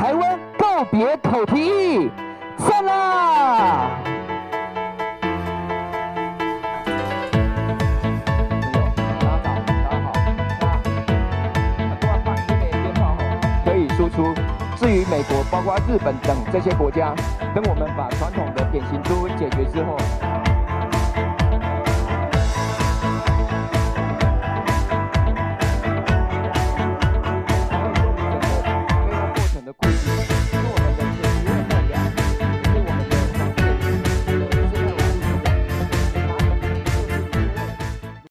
台湾告别口蹄疫，散啦！可以输出。至于美国，包括日本等这些国家，等我们把传统的典型猪